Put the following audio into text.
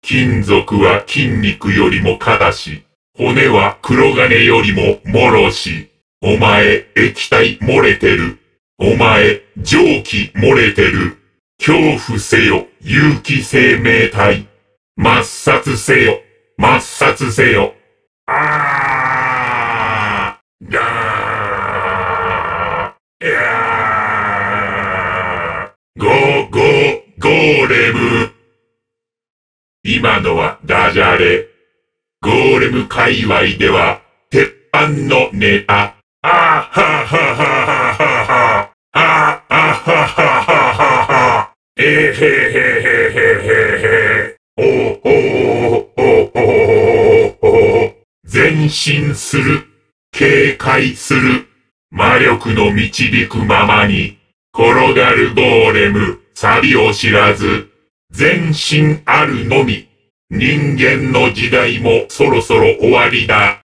金属は筋肉よりも硬し、骨は黒金よりも脆し。お前、液体漏れてる。お前、蒸気漏れてる。恐怖せよ、有機生命体。抹殺せよ、抹殺せよ。あー、ガー、いやー、ゴーレム。今のはダジャレ。ゴーレム界隈では、鉄板のネタ。あーははははは。あーはははは。えへへへへへ。お前進する。警戒する。魔力の導くままに。転がるゴーレム、錆を知らず。前進あるのみ。人間の時代もそろそろ終わりだ。